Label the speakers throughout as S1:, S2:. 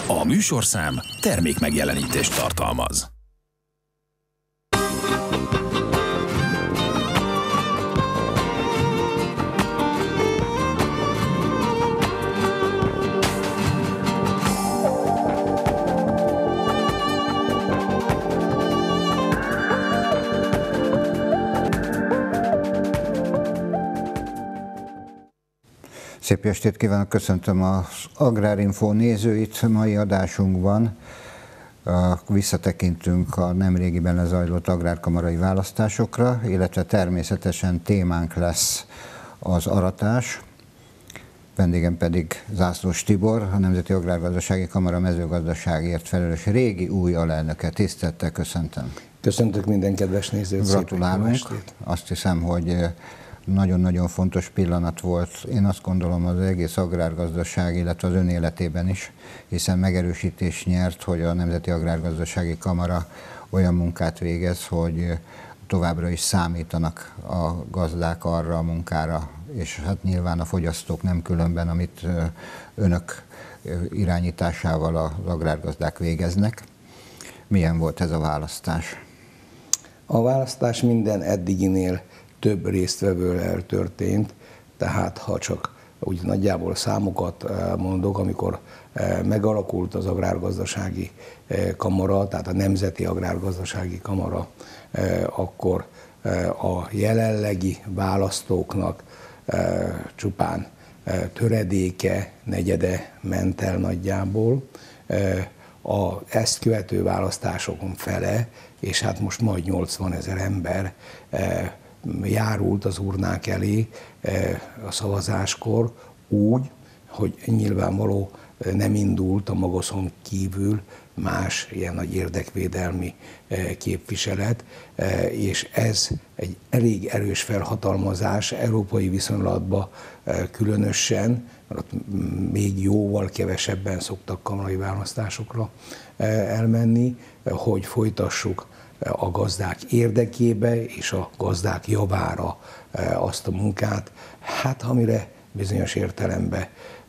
S1: A műsorszám termékmegjelenítést tartalmaz.
S2: Szép estét kívánok, köszöntöm az Agrárinfo nézőit. Mai adásunkban visszatekintünk a nemrégiben lezajlott agrárkamarai választásokra, illetve természetesen témánk lesz az aratás. Vendégem pedig Zászlós Tibor, a Nemzeti Agrárgazdasági Kamara mezőgazdaságért felelős régi új alelnöke. Tisztelettel köszöntöm.
S3: Köszöntök minden kedves nézőt.
S2: Gratulálunk. Azt hiszem, hogy nagyon-nagyon fontos pillanat volt, én azt gondolom, az egész agrárgazdaság, illetve az ön életében is, hiszen megerősítés nyert, hogy a Nemzeti Agrárgazdasági Kamara olyan munkát végez, hogy továbbra is számítanak a gazdák arra a munkára, és hát nyilván a fogyasztók nem különben, amit önök irányításával az agrárgazdák végeznek. Milyen volt ez a választás?
S3: A választás minden eddiginél több résztvevővel történt, tehát ha csak úgy nagyjából számokat mondok, amikor megalakult az Agrárgazdasági Kamara, tehát a Nemzeti Agrárgazdasági Kamara, akkor a jelenlegi választóknak csupán töredéke, negyede ment el nagyjából, ezt követő választásokon fele, és hát most majd 80 000 ember járult az urnák elé a szavazáskor úgy, hogy nyilvánvaló nem indult a magaszon kívül más ilyen nagy érdekvédelmi képviselet, és ez egy elég erős felhatalmazás európai viszonylatban különösen, mert ott még jóval kevesebben szoktak kamarai választásokra elmenni, hogy folytassuk a gazdák érdekébe és a gazdák javára azt a munkát, hát amire bizonyos értelemben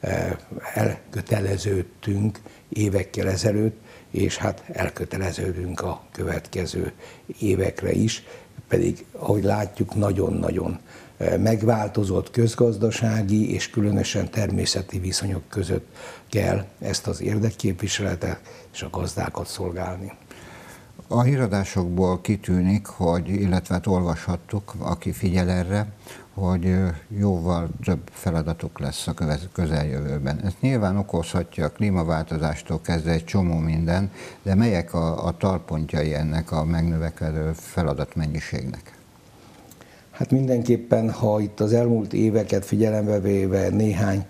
S3: elköteleződtünk évekkel ezelőtt, és hát elköteleződünk a következő évekre is, pedig ahogy látjuk, nagyon-nagyon megváltozott közgazdasági és különösen természeti viszonyok között kell ezt az érdekképviseletet és a gazdákat szolgálni.
S2: A híradásokból kitűnik, hogy, illetve hát olvashattuk, aki figyel erre, hogy jóval több feladatuk lesz a közeljövőben. Ez nyilván okozhatja a klímaváltozástól kezdve egy csomó minden, de melyek a talpontjai ennek a megnövekedő feladatmennyiségnek?
S3: Hát mindenképpen, ha itt az elmúlt éveket figyelembe véve néhány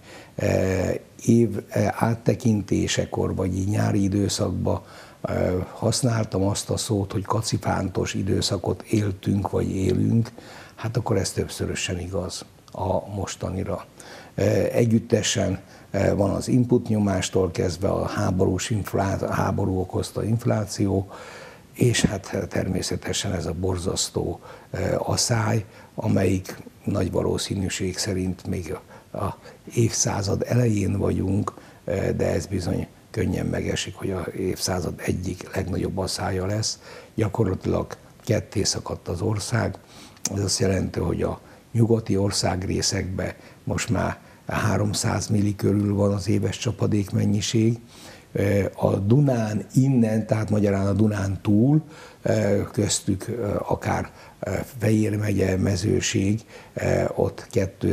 S3: év áttekintésekor, vagy így nyári időszakban használtam azt a szót, hogy kacifántos időszakot éltünk, vagy élünk, hát akkor ez többszörösen igaz a mostanira. Együttesen van az input nyomástól kezdve a háború okozta infláció, és hát természetesen ez a borzasztó aszály, amelyik nagy valószínűség szerint még a évszázad elején vagyunk, de ez bizony könnyen megesik, hogy az évszázad egyik legnagyobb asszálya lesz. Gyakorlatilag ketté szakadt az ország. Ez azt jelenti, hogy a nyugati országrészekben most már 300 milli körül van az éves csapadékmennyiség. A Dunán innen, tehát magyarán a Dunán túl, köztük akár Fejér megye, Mezőség, ott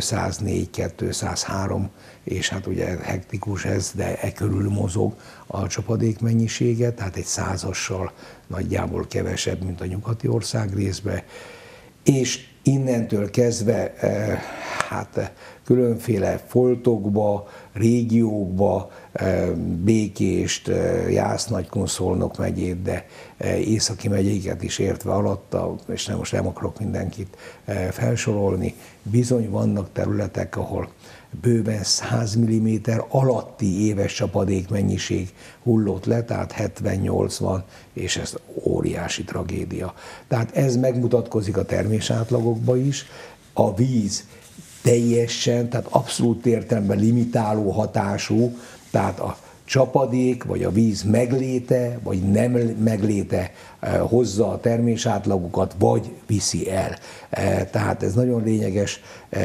S3: 204-203, és hát ugye hektikus ez, de e körül mozog a csapadékmennyisége, tehát egy 100-assal nagyjából kevesebb, mint a nyugati országrészben. És innentől kezdve hát különféle foltokba, régiókba, Békést, Jász-Nagykun, Szolnok megyét, de északi megyéket is értve alatta, és most nem akarok mindenkit felsorolni, bizony vannak területek, ahol bőven 100 mm alatti éves csapadékmennyiség hullott le, tehát 70-80, és ez óriási tragédia. Tehát ez megmutatkozik a termésátlagokban is. A víz teljesen, tehát abszolút értelemben limitáló hatású, tehát a csapadék, vagy a víz megléte, vagy nem megléte hozza a termésátlagokat, vagy viszi el. Tehát ez nagyon lényeges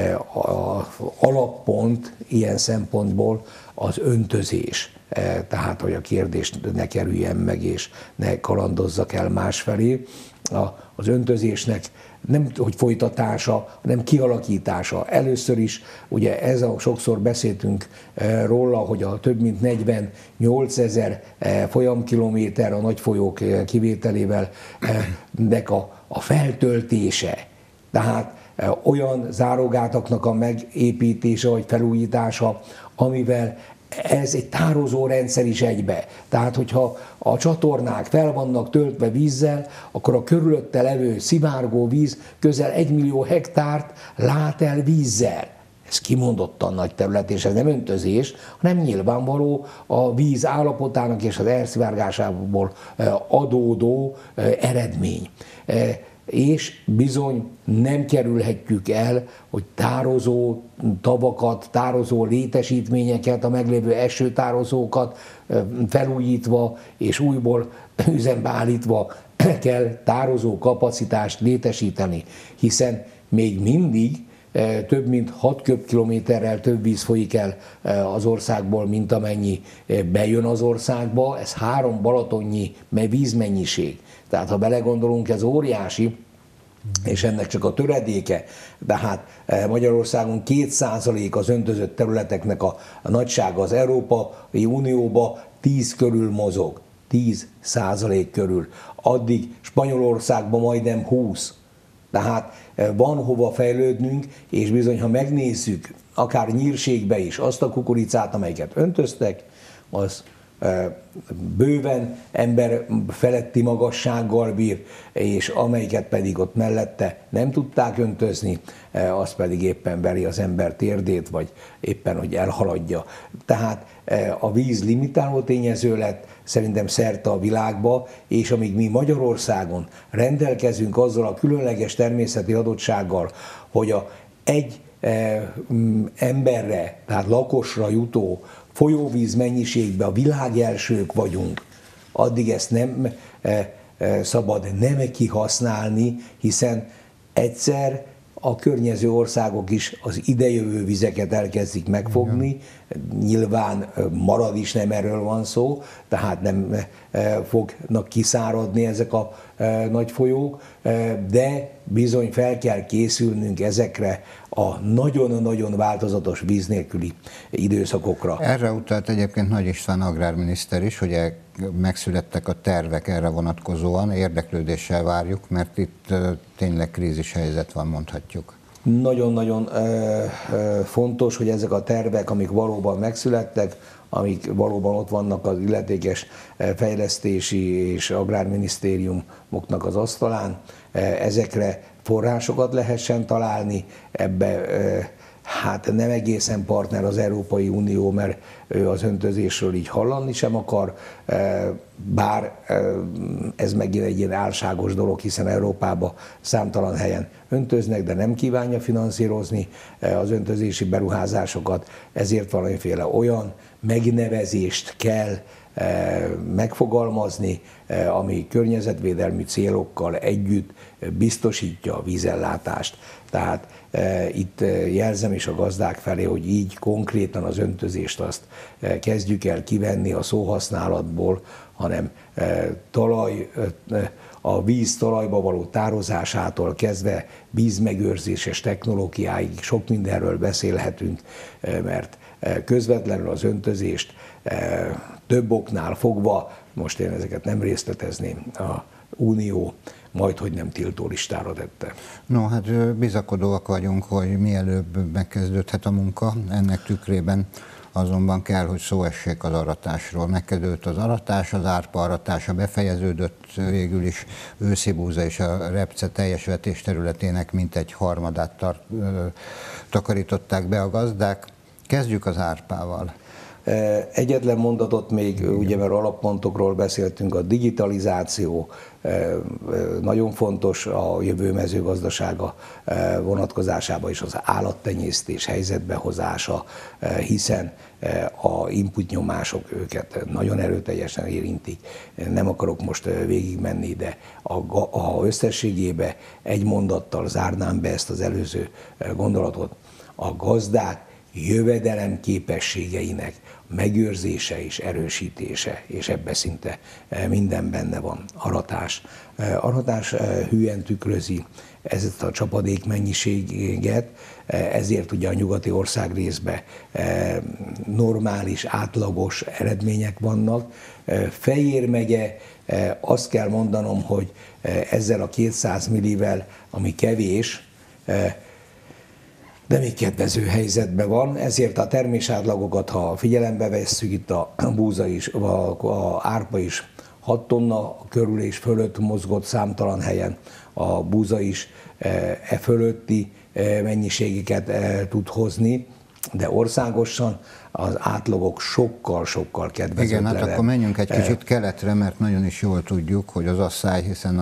S3: alappont ilyen szempontból az öntözés. Tehát, hogy a kérdést ne kerüljen meg, és ne kalandozzak el másfelé. Az öntözésnek nem hogy folytatása, hanem kialakítása. Először is, ugye sokszor beszéltünk róla, hogy a több mint 48 000 folyamkilométer a nagy folyók kivételével nek a feltöltése. Tehát olyan zárógátaknak a megépítése vagy felújítása, amivel ez egy tározó rendszer is egybe. Tehát, hogyha a csatornák fel vannak töltve vízzel, akkor a körülötte levő szivárgó víz közel 1 millió hektárt lát el vízzel. Ez kimondottan nagy terület, és ez nem öntözés, hanem nyilvánvaló a víz állapotának és az elszivárgásából adódó eredmény. És bizony nem kerülhetjük el, hogy tározó tavakat, tározó létesítményeket, a meglévő esőtározókat felújítva és újból üzembe állítva kell tározó kapacitást létesíteni, hiszen még mindig több mint 6 köbkilométerrel több víz folyik el az országból, mint amennyi bejön az országba. Ez 3 balatonnyi vízmennyiség. Tehát ha belegondolunk, ez óriási, és ennek csak a töredéke, de hát Magyarországon 2% az öntözött területeknek a nagysága, az Európai Unióba 10 körül mozog, 10% körül. Addig Spanyolországban majdnem 20. Tehát van hova fejlődnünk, és bizony, ha megnézzük, akár nyírségbe is azt a kukoricát, amelyiket öntöztek, az bőven ember feletti magassággal bír, és amelyiket pedig ott mellette nem tudták öntözni, az pedig éppen veri az ember térdét, vagy éppen, hogy elhaladja. Tehát a víz limitáló tényező lett szerintem szerte a világba, és amíg mi Magyarországon rendelkezünk azzal a különleges természeti adottsággal, hogy egy emberre, tehát lakosra jutó folyóvíz mennyiségben a világ elsők vagyunk, addig ezt nem szabad nem kihasználni, hiszen egyszer a környező országok is az idejövő vizeket elkezdik megfogni, nyilván marad is, nem erről van szó, tehát nem fognak kiszáradni ezek a nagy folyók, de bizony fel kell készülnünk ezekre a nagyon-nagyon változatos víz nélküli időszakokra.
S2: Erre utalt egyébként Nagy István agrárminiszter is, hogy megszülettek a tervek erre vonatkozóan, érdeklődéssel várjuk, mert itt tényleg krízishelyzet van, mondhatjuk.
S3: Nagyon-nagyon fontos, hogy ezek a tervek, amik valóban megszülettek, amik valóban ott vannak az illetékes fejlesztési és agrárminisztériumoknak az asztalán, ezekre forrásokat lehessen találni, ebbe hát nem egészen partner az Európai Unió, mert ő az öntözésről így hallani sem akar, bár ez megint egy ilyen álságos dolog, hiszen Európában számtalan helyen öntöznek, de nem kívánja finanszírozni az öntözési beruházásokat, ezért valamiféle olyan megnevezést kell megfogalmazni, ami környezetvédelmi célokkal együtt biztosítja a vízellátást. Tehát itt jelzem is a gazdák felé, hogy így konkrétan az öntözést azt kezdjük el kivenni a szóhasználatból, hanem a víz talajba való tározásától kezdve vízmegőrzéses technológiáig sok mindenről beszélhetünk, mert közvetlenül az öntözést több oknál fogva, most én ezeket nem részletezném, a Unió majdhogy nem tiltó listára tette.
S2: No, hát bizakodóak vagyunk, hogy mielőbb megkezdődhet a munka, ennek tükrében azonban kell, hogy szó essék az aratásról. Megkezdődött az aratás, az árpa aratása befejeződött, végül is Őszibúza és a Repce teljes vetés területének mintegy harmadát takarították be a gazdák. Kezdjük az árpával.
S3: Egyetlen mondatot még, ugye, mert alappontokról beszéltünk, a digitalizáció nagyon fontos a jövő mezőgazdasága vonatkozásában is, az állattenyésztés helyzetbe hozása, hiszen a input nyomások őket nagyon erőteljesen érintik. Nem akarok most végigmenni, de a összességében egy mondattal zárnám be ezt az előző gondolatot. A gazdák jövedelem képességeinek megőrzése és erősítése, és ebbe szinte minden benne van. Aratás. Aratás hűen tükrözi ezt a csapadék mennyiséget, ezért ugye a nyugati országrészben normális, átlagos eredmények vannak. Fejér megye, azt kell mondanom, hogy ezzel a 200 millivel, ami kevés, de még kedvező helyzetben van, ezért a termésátlagokat, ha figyelembe vesszük, itt a búza is, a árpa is 6 tonna körül és fölött mozgott számtalan helyen, a búza is fölötti mennyiségeket tud hozni, de országosan az átlagok sokkal kedvezőtlenek.
S2: Igen, hát akkor menjünk egy kicsit keletre, mert nagyon is jól tudjuk, hogy az asszály, hiszen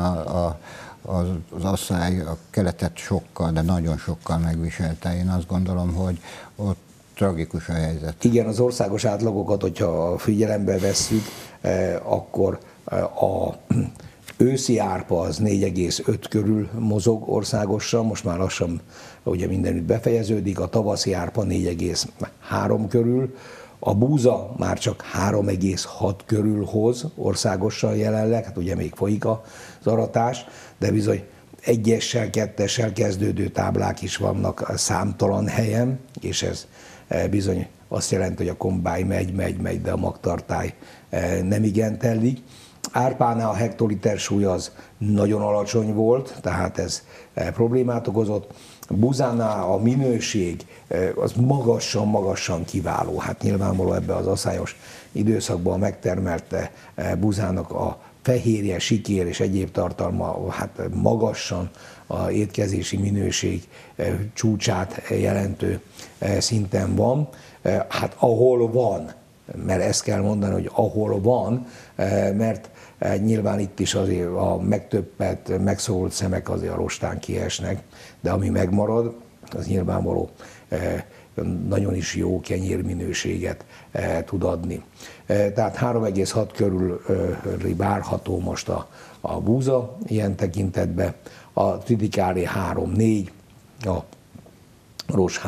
S2: az asszály a keletet sokkal, de nagyon sokkal megviselte. Én azt gondolom, hogy ott tragikus a helyzet.
S3: Igen, az országos átlagokat, hogyha figyelembe vesszük, akkor a őszi árpa az 4,5 körül mozog országosan, most már lassan ugye mindenütt befejeződik, a tavaszi árpa 4,3 körül, a búza már csak 3,6 körül hoz országosan jelenleg, hát ugye még folyik az aratás, de bizony 1-essel, 2-essel kezdődő táblák is vannak számtalan helyen, és ez bizony azt jelenti, hogy a kombáj megy, de a magtartály nem igen telik. Árpánál a hektoliter súly az nagyon alacsony volt, tehát ez problémát okozott. Búzánál a minőség az magasan kiváló. Hát nyilvánvaló ebbe az asszályos időszakban megtermelt búzának a fehérje, sikér és egyéb tartalma hát magasan a étkezési minőség csúcsát jelentő szinten van. Hát ahol van, mert ezt kell mondani, hogy ahol van, mert nyilván itt is azért a megtöbbet, megszólult szemek azért a rostán kiesnek, de ami megmarad, az nyilvánvaló nagyon is jó kenyérminőséget tud adni. Tehát 3,6 körül várható most a búza ilyen tekintetben, a tridikári 3,4, a ros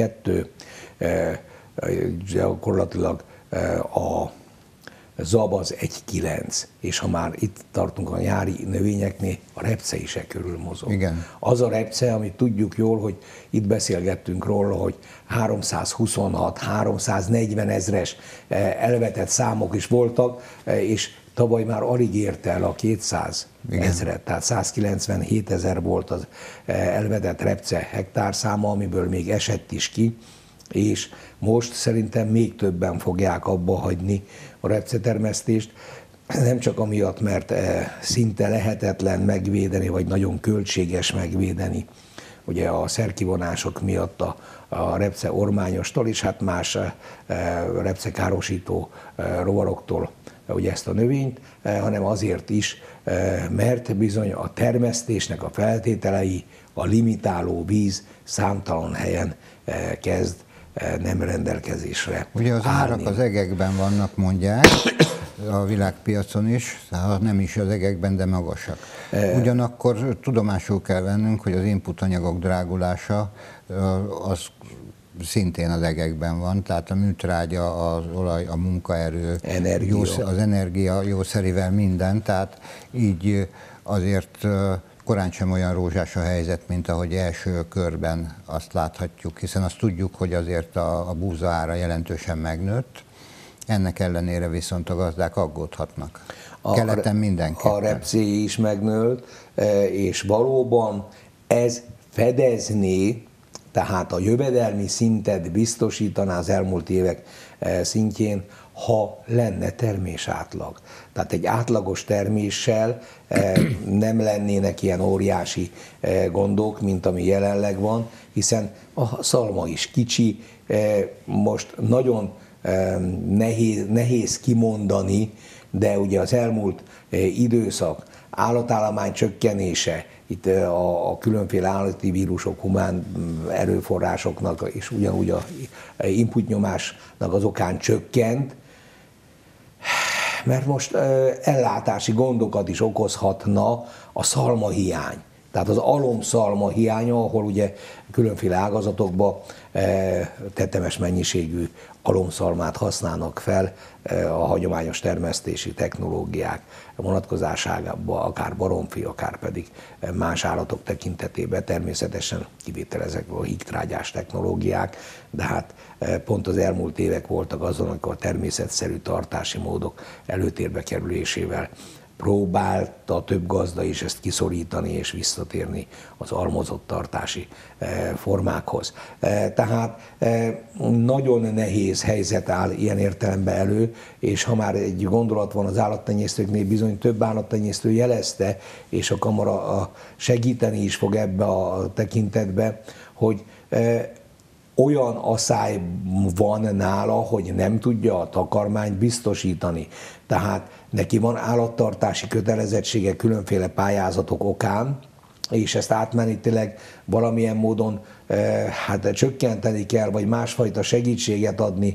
S3: 3,2, gyakorlatilag a zab az 1,9, és ha már itt tartunk a nyári növényeknél, a repce is körül mozog.
S2: Igen.
S3: Az a repce, amit tudjuk jól, hogy itt beszélgettünk róla, hogy 326-340 ezres elvetett számok is voltak, és tavaly már alig érte el a 200 ezret, tehát 197 000 volt az elvetett repce hektárszáma, amiből még esett is ki, és most szerintem még többen fogják abba hagyni a repcetermesztést, nem csak amiatt, mert szinte lehetetlen megvédeni, vagy nagyon költséges megvédeni, ugye a szerkivonások miatt a repce ormányostól, és hát más repcekárosító rovaroktól ugye ezt a növényt, hanem azért is, mert bizony a termesztésnek a feltételei, a limitáló víz számtalan helyen kezd nem rendelkezésre
S2: Ugye az
S3: állni.
S2: árak az egekben vannak, mondják, a világpiacon is, tehát nem is az egekben, de magasak. Ugyanakkor tudomásul kell vennünk, hogy az input anyagok drágulása az szintén az egekben van, tehát a műtrágya, az olaj, a munkaerő, az energia jószerivel minden, tehát így azért korán sem olyan rózsás a helyzet, mint ahogy első körben azt láthatjuk, hiszen azt tudjuk, hogy azért a búza ára jelentősen megnőtt, ennek ellenére viszont a gazdák aggódhatnak. Keleten mindenképpen.
S3: A repcé is megnőtt, és valóban ez fedezné, tehát a jövedelmi szintet biztosítaná az elmúlt évek szintjén, ha lenne termésátlag. Tehát egy átlagos terméssel nem lennének ilyen óriási gondok, mint ami jelenleg van, hiszen a szalma is kicsi, most nagyon nehéz kimondani, de ugye az elmúlt időszak állatállomány csökkenése, itt a különféle állati vírusok, humán erőforrásoknak és ugyanúgy a inputnyomásnak az okán csökkent, mert most ellátási gondokat is okozhatna a szalmahiány. Tehát az alomszalma hiánya, ahol ugye különféle ágazatokban tetemes mennyiségű alomszalmát használnak fel a hagyományos termesztési technológiák vonatkozásában, akár baromfi, akár pedig más állatok tekintetében, természetesen kivételezek a hígtrágyás technológiák, de hát pont az elmúlt évek voltak azon, amikor a természetszerű tartási módok előtérbe kerülésével próbálta több gazda is ezt kiszorítani és visszatérni az almozott tartási formákhoz. Tehát nagyon nehéz helyzet áll ilyen értelemben elő, és ha már egy gondolat van az állattenyésztőknél, bizony több állattenyésztő jelezte, és a kamara segíteni is fog ebbe a tekintetbe, hogy olyan asszály van nála, hogy nem tudja a takarmányt biztosítani. Tehát neki van állattartási kötelezettsége különféle pályázatok okán, és ezt átmenetileg valamilyen módon csökkenteni kell, vagy másfajta segítséget adni,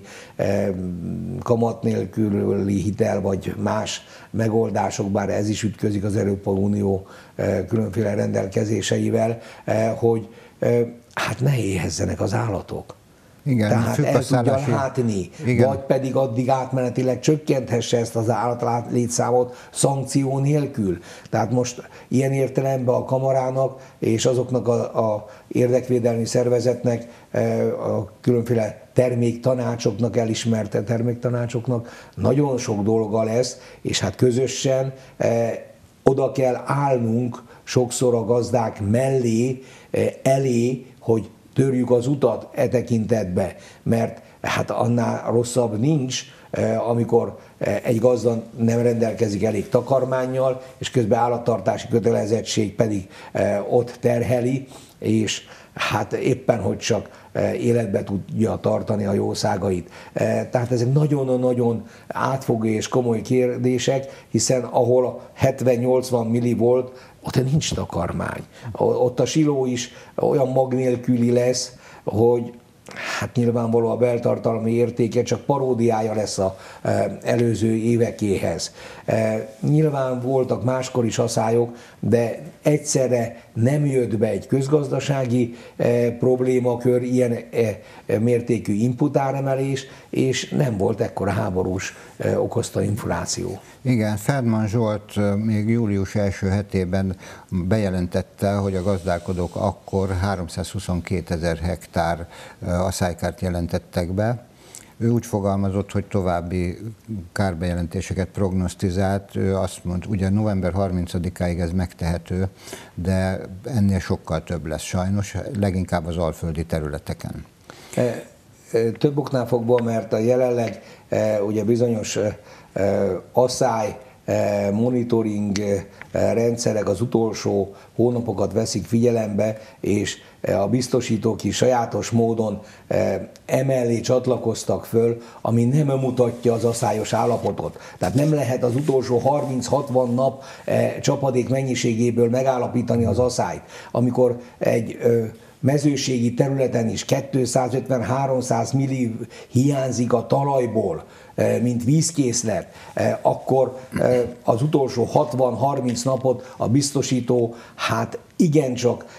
S3: kamat nélküli hitel, vagy más megoldások, bár ez is ütközik az Európai Unió különféle rendelkezéseivel, hogy ne éhezzenek az állatok.
S2: Igen,
S3: tehát el tudja látni, vagy pedig addig átmenetileg csökkenthesse ezt az állatlétszámot szankció nélkül. Tehát most ilyen értelemben a kamarának és azoknak a érdekvédelmi szervezetnek, a különféle terméktanácsoknak, elismert terméktanácsoknak nagyon sok dolga lesz, és hát közösen oda kell állnunk sokszor a gazdák mellé, elé, hogy törjük az utat e tekintetbe, mert hát annál rosszabb nincs, amikor egy gazda nem rendelkezik elég takarmánnyal, és közben állattartási kötelezettség pedig ott terheli, és hát éppen hogy csak életbe tudja tartani a jószágait. Tehát ezek nagyon-nagyon átfogó és komoly kérdések, hiszen ahol 70-80 millivolt, ott nincs takarmány. Ott a siló is olyan mag nélküli lesz, hogy hát nyilvánvaló a beltartalmi értéke csak paródiája lesz az előző évekéhez. Nyilván voltak máskor is asszályok, de egyszerre nem jött be egy közgazdasági problémakör, ilyen mértékű inputáremelés, és nem volt ekkora háborús okozta infláció.
S2: Igen, Feldman Zsolt még július első hetében bejelentette, hogy a gazdálkodók akkor 322 000 hektár aszálykárt jelentettek be. Ő úgy fogalmazott, hogy további kárbejelentéseket prognosztizált. Ő azt mondta, ugye november 30-áig ez megtehető, de ennél sokkal több lesz sajnos, leginkább az alföldi területeken.
S3: Több oknál fogva, mert a jelenleg ugye bizonyos asszály monitoring rendszerek az utolsó hónapokat veszik figyelembe, és a biztosítók is sajátos módon emellé csatlakoztak föl, ami nem mutatja az asszályos állapotot. Tehát nem lehet az utolsó 30-60 nap csapadék mennyiségéből megállapítani az asszályt. Amikor egy mezőségi területen is 250-300 milli hiányzik a talajból, mint vízkészlet, akkor az utolsó 60-30 napot a biztosító igencsak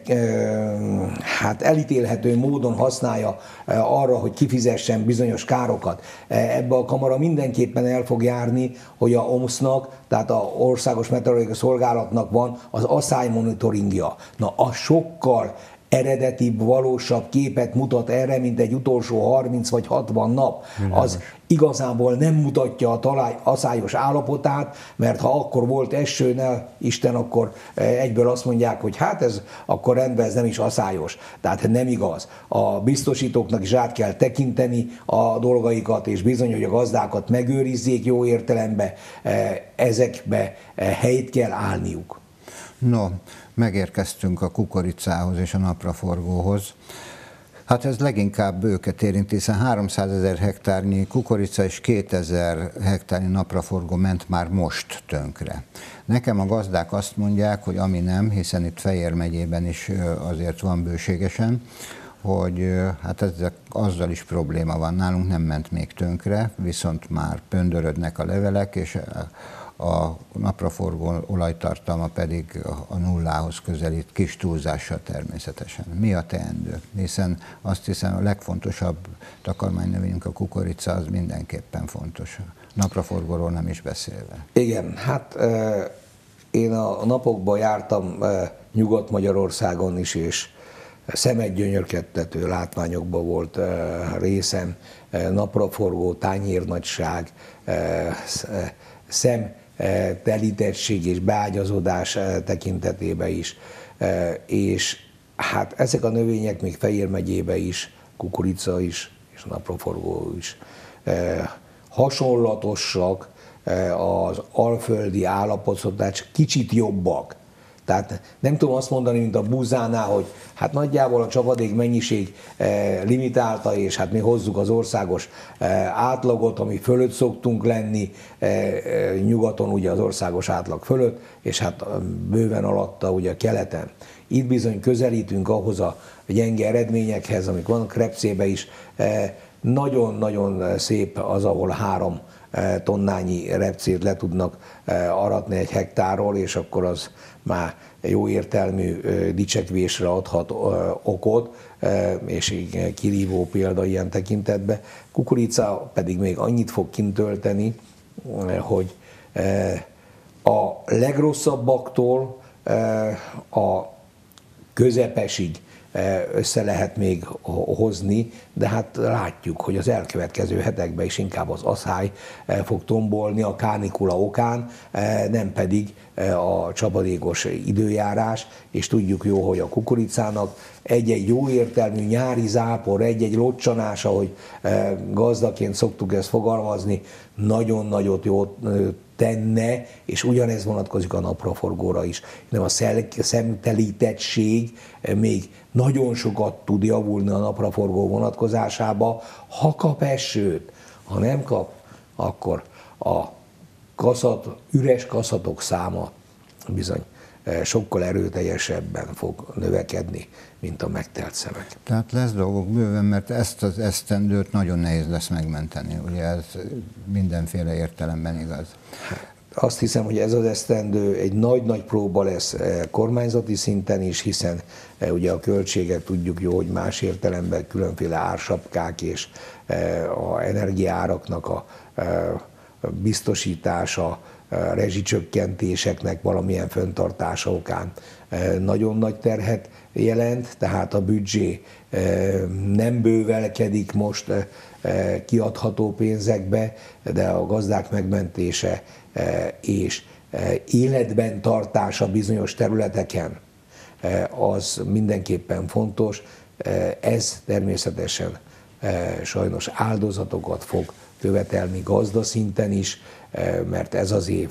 S3: elítélhető módon használja arra, hogy kifizessen bizonyos károkat. Ebbe a kamara mindenképpen el fog járni, hogy a OMSZ-nak, tehát az Országos Meteorológiai Szolgálatnak van az asszály monitoringja. Na, az sokkal eredetibb, valósabb képet mutat erre, mint egy utolsó 30 vagy 60 nap. Az igazából nem mutatja a talaj aszályos állapotát, mert ha akkor volt eső, ne Isten, akkor egyből azt mondják, hogy hát ez akkor rendben, ez nem is aszályos. Tehát nem igaz. A biztosítóknak is át kell tekinteni a dolgaikat, és bizony, hogy a gazdákat megőrizzék jó értelemben, ezekbe helyt kell állniuk.
S2: No, megérkeztünk a kukoricához és a napraforgóhoz. Hát ez leginkább őket érinti, hiszen 300 000 hektárnyi kukorica és 2000 hektárnyi napraforgó ment már most tönkre. Nekem a gazdák azt mondják, hogy ami nem, hiszen itt Fejér megyében is azért van bőségesen, hogy hát azzal is probléma van. Nálunk nem ment még tönkre, viszont már pöndörödnek a levelek, és a napraforgó olajtartalma pedig a nullához közelít, kis túlzással természetesen. Mi a teendő? Hiszen azt hiszem a legfontosabb takarmánynövényünk, a kukorica, az mindenképpen fontos. Napraforgóról nem is beszélve.
S3: Igen, hát én a napokban jártam Nyugat-Magyarországon is, és szemedgyönyörködtető látványokban volt részem, napraforgó, tányérnagyság, szemtelítettség és beágyazódás tekintetében is. És hát ezek a növények még Fejér megyében is, kukorica is, és a napraforgó is hasonlatosak az alföldi állapotoknál, csak kicsit jobbak. Tehát nem tudom azt mondani, mint a búzánál, hogy hát nagyjából a csapadék mennyiség limitálta, és hát mi hozzuk az országos átlagot, ami fölött szoktunk lenni, nyugaton ugye az országos átlag fölött, és hát bőven alatta ugye keleten. Itt bizony közelítünk ahhoz a gyenge eredményekhez, amik vannak Repcébe is. Nagyon-nagyon szép az, ahol 3 tonnányi repcét le tudnak aratni egy hektárról, és akkor az már jó értelmű dicsekvésre adhat okot, és kirívó példa ilyen tekintetben. Kukorica pedig még annyit fog kintölteni, hogy a legrosszabbaktól a közepesig össze lehet még hozni, de hát látjuk, hogy az elkövetkező hetekben is inkább az aszály fog tombolni a kánikula okán, nem pedig a csapadékos időjárás, és tudjuk jó, hogy a kukoricának egy-egy jó értelmű nyári zápor, egy-egy locsanás, ahogy gazdaként szoktuk ezt fogalmazni, nagyon nagyot jót tenne, és ugyanez vonatkozik a napraforgóra is. Nem a szemtelítettség még nagyon sokat tud javulni a napraforgó vonatkozásába, ha kap esőt. Ha nem kap, akkor a üres kaszatok száma bizony sokkal erőteljesebben fog növekedni, mint a megtelt szemek.
S2: Tehát lesz dolgok bőven, mert ezt az esztendőt nagyon nehéz lesz megmenteni. Ugye ez mindenféle értelemben igaz.
S3: Azt hiszem, hogy ez az esztendő egy nagy-nagy próba lesz kormányzati szinten is, hiszen ugye a költségek tudjuk jó, hogy más értelemben különféle ársapkák és a energiaáraknak a biztosítása, rezsicsökkentéseknek valamilyen fenntartása okán nagyon nagy terhet jelent, tehát a büdzsé nem bővelkedik most kiadható pénzekbe, de a gazdák megmentése és életben tartása bizonyos területeken az mindenképpen fontos. Ez természetesen sajnos áldozatokat fog követelni gazda-szinten is, mert ez az év,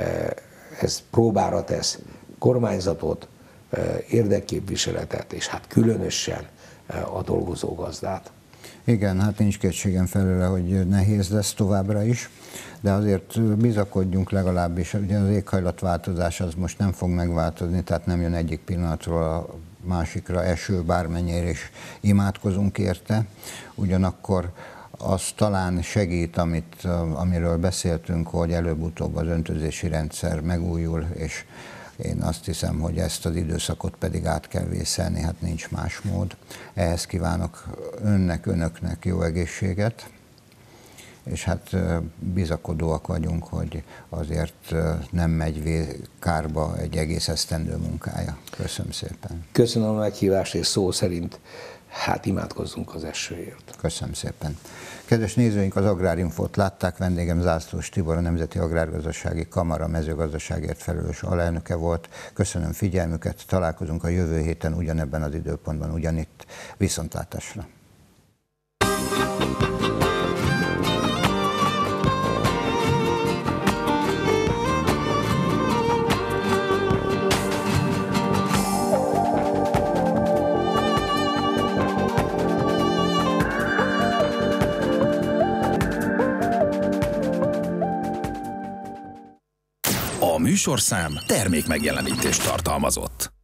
S3: ez próbára tesz kormányzatot, érdekképviseletet, és hát különösen a dolgozó gazdát.
S2: Igen, hát nincs kétségem felőle, hogy nehéz lesz továbbra is, de azért bizakodjunk legalábbis, ugye az éghajlatváltozás az most nem fog megváltozni, tehát nem jön egyik pillanatról a másikra eső, bármennyire is imádkozunk érte, ugyanakkor az talán segít, amiről beszéltünk, hogy előbb-utóbb az öntözési rendszer megújul, és én azt hiszem, hogy ezt az időszakot pedig át kell vészelni, hát nincs más mód. Ehhez kívánok önöknek jó egészséget, és hát bizakodóak vagyunk, hogy azért nem megy kárba egy egész esztendő munkája. Köszönöm szépen.
S3: Köszönöm a meghívást, és szó szerint hát imádkozzunk az esőért.
S2: Köszönöm szépen. Kedves nézőink, az Agrárinfót látták, vendégem Zászlós Tibor, a Nemzeti Agrárgazdasági Kamara mezőgazdaságért felelős alelnöke volt. Köszönöm figyelmüket, találkozunk a jövő héten ugyanebben az időpontban, ugyanitt. Viszontlátásra!
S1: műsorszám termék megjelenítést tartalmazott.